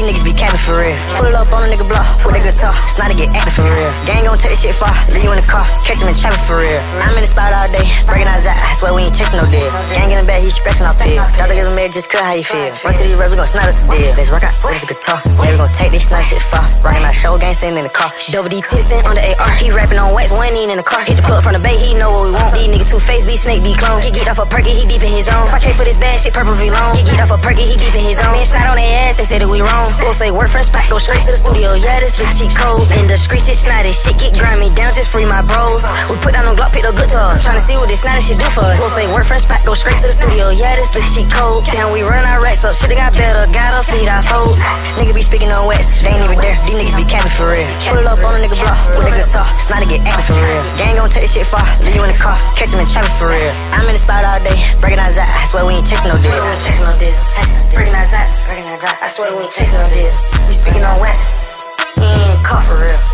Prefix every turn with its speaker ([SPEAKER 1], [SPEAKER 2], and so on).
[SPEAKER 1] These niggas be capping for real. Pull up on a nigga block with a guitar. Snotty get active for real. Gang gon' take this shit far. Leave you in the car. Catch him in traffic for real. I'm in the spot all day. Breaking out that. I swear we ain't chasing no deal. Gang in the back, he scratching off pills. Thought I give him mad just cut how you feel. Run to these raps, we gon' snot us a deal. Let's rock out with this guitar. Yeah, we gon' take this snot shit far. Rockin' our show gang sitting in the car. Double D Tittison on the AR. He rapping on wax, one in the car. Hit the plug from the bay, he know what we want. These niggas two-face, be snake, be clone. Get off a perky, he deep in his own. If I came for this bad shit, purple V long. Get off a perky, he deep in his own. Man, snot on their ass, they say that we wrong. We'll say word first spot, go straight to the studio. Yeah, this the cheat code. In the street shit snotty, shit get grimy down, just free my bros. We put down on Glock, pick up good toss. Tryna see what this snotty shit do for us. We'll say word first spot, go straight to the studio. Yeah, this the cheat code. Damn, we run our racks up, shit got better, gotta feed our foes. Nigga be speaking on wax, they ain't even there. These niggas be capping for real. Pull up on a nigga block with a guitar. Snotty get active for real. Gang gon' take this shit far. Leave you in the car. Catch him in traffic for real. I'm in the spot all day. Breaking out that. I swear we ain't chasing no deal. Breaking out that. I swear we ain't chasing no deal. We speaking on wax. He ain't caught for real.